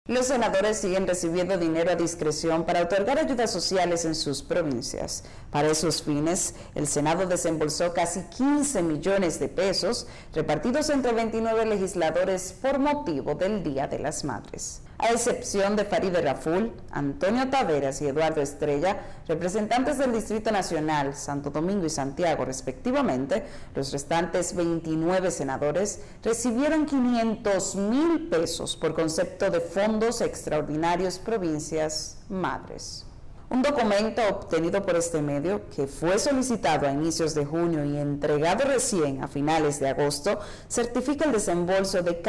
Los senadores siguen recibiendo dinero a discreción para otorgar ayudas sociales en sus provincias. Para esos fines, el Senado desembolsó casi 15 millones de pesos repartidos entre 29 legisladores por motivo del Día de las Madres. A excepción de Farideh Raful, Antonio Taveras y Eduardo Estrella, representantes del Distrito Nacional, Santo Domingo y Santiago respectivamente, los restantes 29 senadores recibieron 500,000 pesos por concepto de fondos extraordinarios provincias madres. Un documento obtenido por este medio, que fue solicitado a inicios de junio y entregado recién a finales de agosto, certifica el desembolso de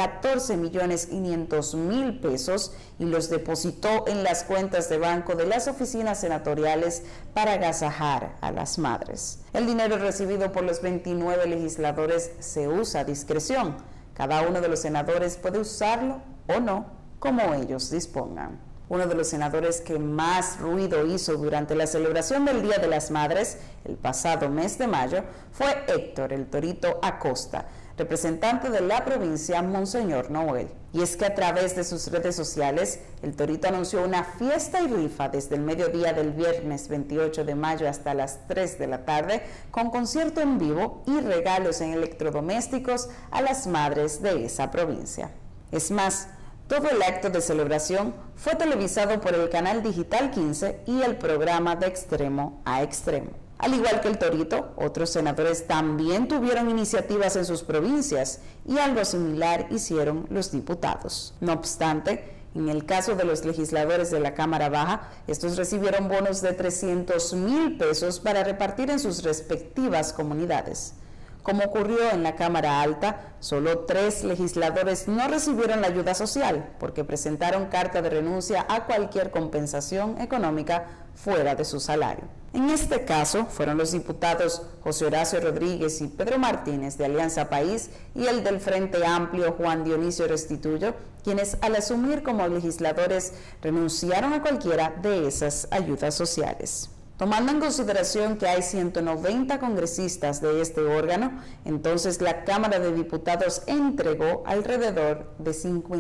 14,500,000 pesos y los depositó en las cuentas de banco de las oficinas senatoriales para agasajar a las madres. El dinero recibido por los 29 legisladores se usa a discreción. Cada uno de los senadores puede usarlo o no, como ellos dispongan. Uno de los senadores que más ruido hizo durante la celebración del Día de las Madres, el pasado mes de mayo, fue Héctor El Torito Acosta, representante de la provincia Monseñor Noel. Y es que a través de sus redes sociales, El Torito anunció una fiesta y rifa desde el mediodía del viernes 28 de mayo hasta las 3 de la tarde, con concierto en vivo y regalos en electrodomésticos a las madres de esa provincia. Es más, todo el acto de celebración fue televisado por el canal Digital 15 y el programa De Extremo a Extremo. Al igual que El Torito, otros senadores también tuvieron iniciativas en sus provincias y algo similar hicieron los diputados. No obstante, en el caso de los legisladores de la Cámara Baja, estos recibieron bonos de 300,000 pesos para repartir en sus respectivas comunidades. Como ocurrió en la Cámara Alta, solo 3 legisladores no recibieron la ayuda social porque presentaron carta de renuncia a cualquier compensación económica fuera de su salario. En este caso, fueron los diputados José Horacio Rodríguez y Pedro Martínez de Alianza País y el del Frente Amplio Juan Dionisio Restituyo, quienes al asumir como legisladores renunciaron a cualquiera de esas ayudas sociales. Tomando en consideración que hay 190 congresistas de este órgano, entonces la Cámara de Diputados entregó alrededor de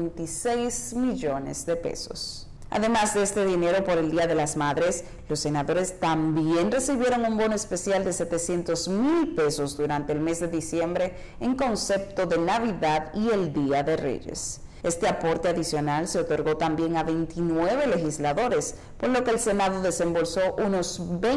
56 millones de pesos. Además de este dinero por el Día de las Madres, los senadores también recibieron un bono especial de 700,000 pesos durante el mes de diciembre en concepto de Navidad y el Día de Reyes. Este aporte adicional se otorgó también a 29 legisladores, por lo que el Senado desembolsó unos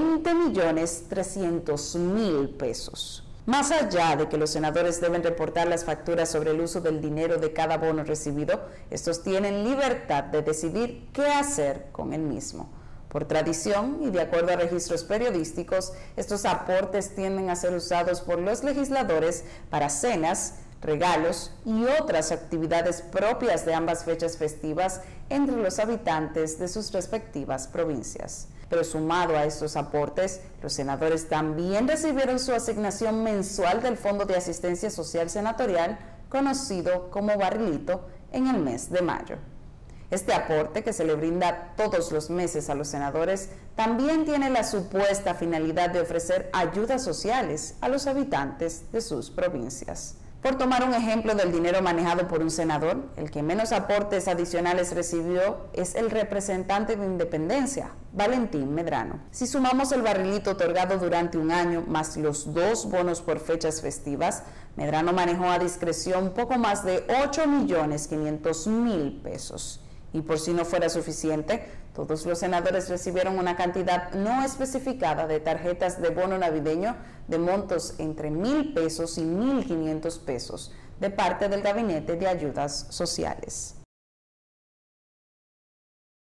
20,300,000 pesos. Más allá de que los senadores deben reportar las facturas sobre el uso del dinero de cada bono recibido, estos tienen libertad de decidir qué hacer con el mismo. Por tradición y de acuerdo a registros periodísticos, estos aportes tienden a ser usados por los legisladores para cenas, regalos y otras actividades propias de ambas fechas festivas entre los habitantes de sus respectivas provincias. Pero sumado a estos aportes, los senadores también recibieron su asignación mensual del Fondo de Asistencia Social Senatorial, conocido como Barrilito, en el mes de mayo. Este aporte, que se le brinda todos los meses a los senadores, también tiene la supuesta finalidad de ofrecer ayudas sociales a los habitantes de sus provincias. Por tomar un ejemplo del dinero manejado por un senador, el que menos aportes adicionales recibió es el representante de Independencia, Valentín Medrano. Si sumamos el barrilito otorgado durante un año más los 2 bonos por fechas festivas, Medrano manejó a discreción poco más de 8,500,000 pesos. Y por si no fuera suficiente, todos los senadores recibieron una cantidad no especificada de tarjetas de bono navideño de montos entre 1,000 pesos y 1,500 pesos de parte del Gabinete de Ayudas Sociales.